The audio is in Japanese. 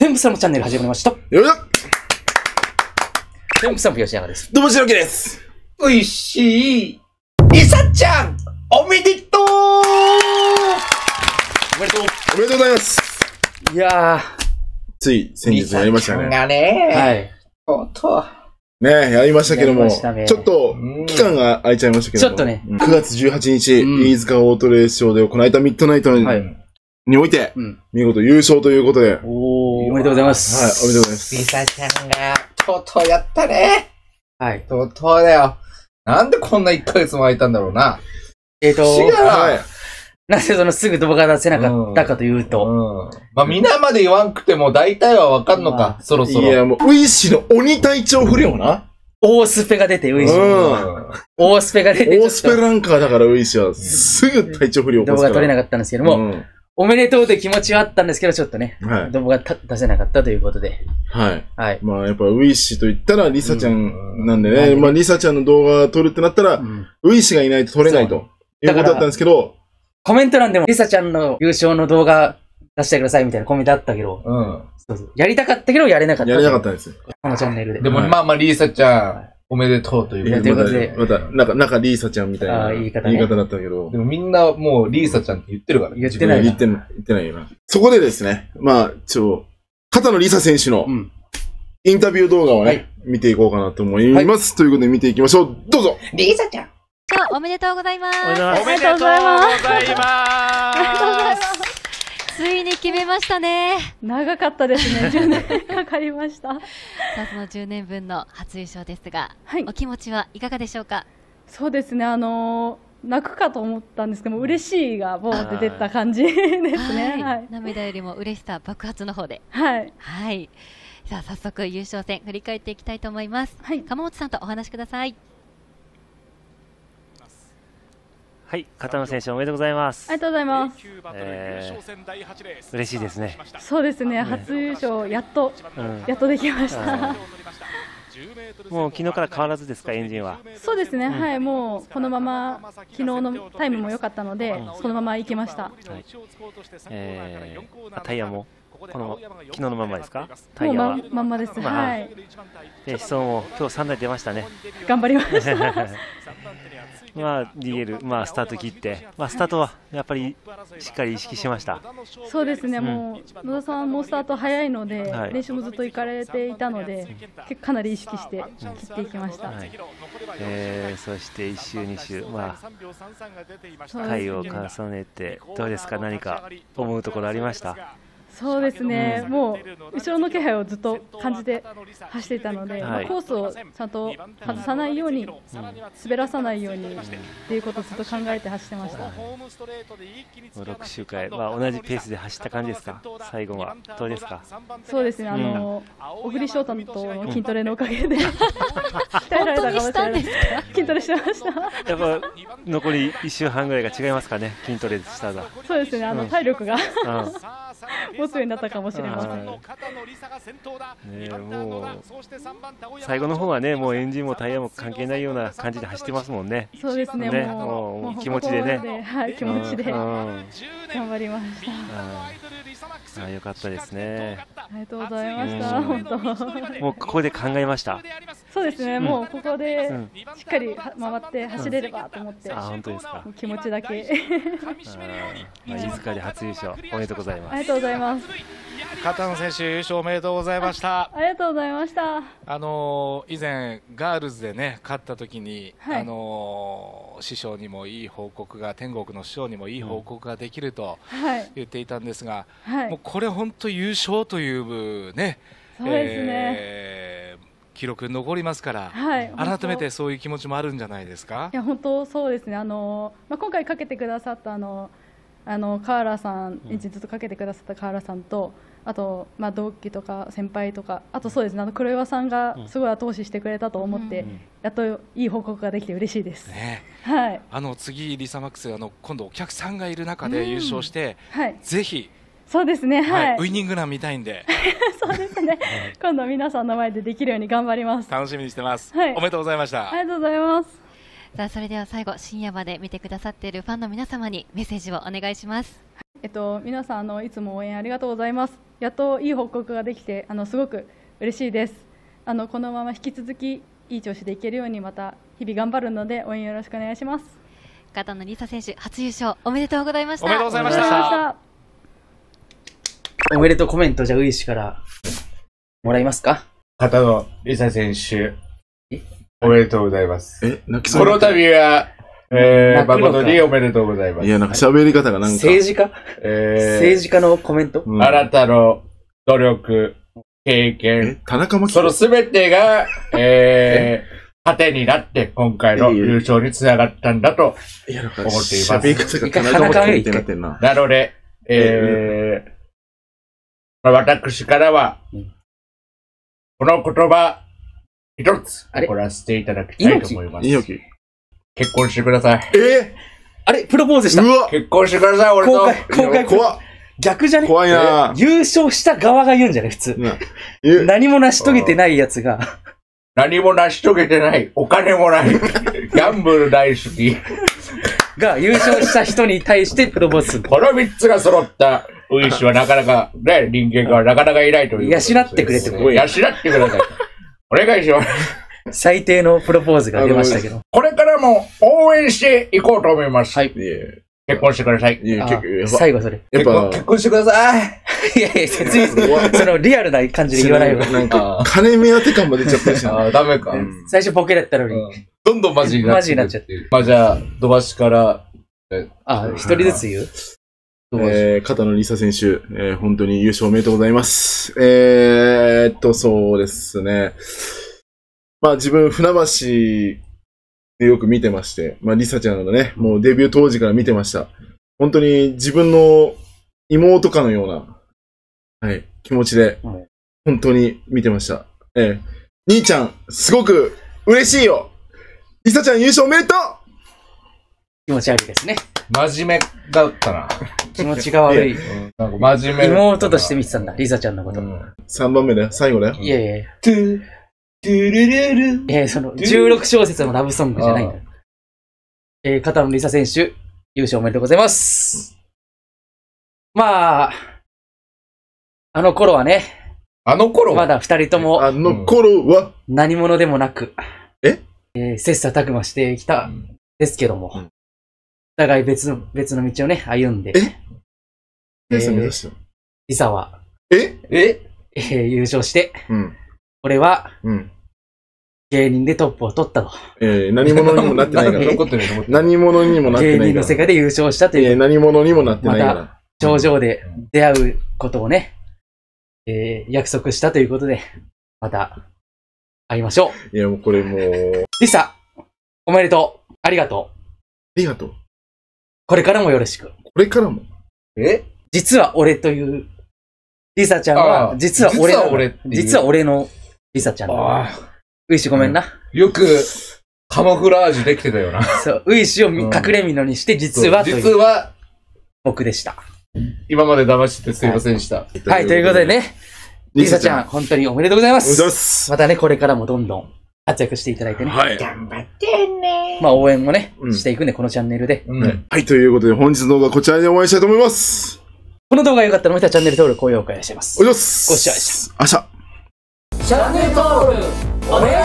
テンプさんのチャンネル始まりました。 よいしょ。 テンプさんも吉永です。 どうも、しろきです。 おいしい。りさちゃん、おめでとう。おめでとう。 おめでとうございます。 いやー。 つい先日やりましたね。 りさちゃんがね、はい。 ねやりましたけども、 ね、 ちょっと、期間が空いちゃいましたけども、 ちょっとね、 9月18日、飯塚オートレース場で行われたミッドナイトにおいて、見事優勝ということで、 おめでとうございます。 はい、おめでとうございます。 りさちゃんが、とうとうやったね。 はい。 とうとうだよ。なんでこんな1ヶ月も空いたんだろうな。 はい。なぜすぐ動画出せなかったかというと。 まあ、皆まで言わんくても大体はわかんのか、そろそろ。 いや、もう、ウイシの鬼体調不良な。 大スペが出て、ウイシ。大スペが出て。 大スペランカーだからウイシは、すぐ体調不良動画撮れなかったんですけども、おめでとうという気持ちはあったんですけど、ちょっとね、動画出せなかったということで。 はい。はい。まあ、やっぱウイシと言ったらリサちゃんなんでね、まあ、リサちゃんの動画撮るってなったら、ウイシがいないと撮れないということだったんですけど、 コメント欄でもリサちゃんの優勝の動画出してくださいみたいなコメントあったけど、やりたかったけどやれなかった。 やれなかったんですよ。 このチャンネルで。 でもまあまあ、リサちゃん、おめでとうということで。また、中リーサちゃんみたいな言い方だったけど。 でもみんなもうリーサちゃんって言ってるからね。 言ってない。 言ってないよな。そこでですね、まあ、片野リサ選手のインタビュー動画をね、見ていこうかなと思います。ということで見ていきましょう。どうぞ。 リサちゃん。 おめでとうございます。 おめでとうございます。 ついに決めましたね。 長かったですね。10年かかりました。さあ、その10年分の初優勝ですが、お気持ちはいかがでしょうか。 そうですね。泣くかと思ったんですけども、嬉しいがボーって出た感じですね。はい。 涙よりも嬉しさ爆発の方で。 はい。 はい。さあ、早速優勝戦振り返っていきたいと思います。はい。鎌本さんとお話しください。 はい、片野選手おめでとうございます。 ありがとうございます。 嬉しいですね。 そうですね、初優勝やっとできました。 もう昨日から変わらずですか、エンジンは。 そうですね、はい、もうこのまま昨日のタイムも良かったので、そのまま行きました。 タイヤも昨日のままですか？ タイヤはまんまです。はい。 で、子孫も今日3台出ましたね。 頑張りました。 まあ、DL、まあ、スタート切って、まあ、スタートはやっぱりしっかり意識しました。 そうですね、もう野田さんもスタート早いので、練習もずっと行かれていたので、かなり意識して切っていきました。 そして1周、2周、まあ、回を重ねて、どうですか、何か思うところありました？ そうですね、もう後ろの気配をずっと感じて走っていたので、コースをちゃんと外さないように、滑らさないようにっていうことをずっと考えて走ってました。 6周回、まあ、同じペースで走った感じですか、最後は。どうですか？ そうですね、小栗翔太との筋トレのおかげで鍛えられたかもしれないです。筋トレしてました。 やっぱ残り1周半ぐらいが違いますかね、筋トレしたら。 そうですね、体力が持つようになったかもしれません。もう最後の方はね、もうエンジンもタイヤも関係ないような感じで走ってますもんね。 そうですね、もう気持ちでね。 はい、気持ちで頑張りました。 よかったですね。 ありがとうございました。本当。 もうここで考えました。 そうですね、もうここでしっかり回って走れればと思って。 本当ですか。 気持ちだけ。 飯塚で初優勝おめでとうございます。 ありがとうございます。 片野選手優勝おめでとうございました。 ありがとうございました。 以前ガールズでね勝った時に、師匠にもいい報告が、天国の師匠にもいい報告ができると言っていたんですが、もうこれ本当優勝というね、 そうですね、 記録に残りますから、改めてそういう気持ちもあるんじゃないですか？ いや本当そうですね。今回かけてくださった河原さん、ずっとかけてくださった河原さんと、あと、同期とか先輩とか、あとそうですね、黒岩さんがすごい後押ししてくれたと思って、やっといい報告ができて嬉しいです。はい。 次リサマックス今度お客さんがいる中で優勝して、ぜひ。 そうですね、はい。 ウイニングラン見たいんで。 そうですね。今度皆さんの前でできるように頑張ります。 楽しみにしてます。おめでとうございました。 ありがとうございます。 さあ、それでは最後、深夜まで見てくださっているファンの皆様にメッセージをお願いします。 皆さんいつも応援ありがとうございます。 やっといい報告ができてすごく嬉しいです。このまま引き続きいい調子でいけるようにまた日々頑張るので応援よろしくお願いします。 片野梨沙選手初優勝おめでとうございました。 おめでとうございました。 おめでとうコメントじゃあウイシからもらいますか。 片野梨沙選手おめでとうございます。 泣きそう。 この度は誠におめでとうございます。 いや、なんか喋り方がなんか。 政治家政治家のコメント、 あなたの努力、経験、 田中真紀そのすべてが、糧になって今回の優勝につながったんだと思っています。 喋り方が田中真紀ってなってんな。 なので、私からは、この言葉、一つ、送らせていただきたいと思います。結婚してください。 あれプロポーズした。 うわ結婚してください、俺と。 公開。 怖っ。 逆じゃね？ 怖いな。 優勝した側が言うんじゃね普通。何も成し遂げてないやつが。 何も成し遂げてない。お金もない。ギャンブル大好き。 が優勝した人に対してプロポーズする。 この3つが揃ったウイシはなかなか、ね、人間がなかなかいないという。 養ってくれってこと。 養ってください。お願いします。 最低のプロポーズが出ましたけど。 これからも応援していこうと思います。 はい。 結婚してください。 最後それ。 やっぱ結婚してください。 いやいや、説明そのリアルな感じで言わないよ。 なんか、金目当て感まで出ちゃったしな。 ダメか。 最初ボケだったのに。 どんどんマジになっちゃって。まあじゃあ、土橋から。 一人ずつ言う？ 片野梨沙選手、本当に優勝おめでとうございます。そうですね。まあ自分、船橋でよく見てまして、まあ梨沙ちゃんのね、もうデビュー当時から見てました。本当に自分の妹かのような、はい、気持ちで、本当に見てました。兄ちゃん、すごく嬉しいよ。梨沙ちゃん優勝おめでとう。 気持ち悪いですね。 真面目だったな。 気持ちが悪い。 なんか真面目。 妹として見てたんだ、梨沙ちゃんのこと。 3番目だよ、最後だよ。 いやいや。トゥルルル。その、16小節のラブソングじゃないんだ。片野梨沙選手、優勝おめでとうございます。まあ、あの頃はね。 あの頃まだ二人とも。 あの頃は何者でもなく。切磋琢磨してきた、ですけども。お互い別の道をね、歩んで。梨沙は。優勝して。俺は。芸人でトップを取ったと。 何者にもなってないから。何者にもなってないから。 芸人の世界で優勝したという。 何者にもなってないから。 また、頂上で出会うことをね、約束したということで、また、会いましょう。いや、もうこれもう。 梨沙、おめでとう。ありがとう。 ありがとう。 これからもよろしく。 これからも実は俺という、梨沙ちゃんは、実は俺の梨沙ちゃんだ。ウイシごめんな。 よく、カモフラージュできてたよな。 そう、ウイシを隠れ蓑にして、実は僕でした。 今まで騙してすいませんでした。 はい、ということでね、梨沙ちゃん、本当におめでとうございます。またね、これからもどんどん活躍していただいてね。 はい。 頑張ってね。 まあ、応援もね、していくね、このチャンネルで。 はい、ということで、本日の動画はこちらでお会いしたいと思います。 この動画が良かったら、またチャンネル登録、高評価お願いします。 お願いします。 ご視聴ありがとうございました。 明日。 チャンネル登録、お願いします。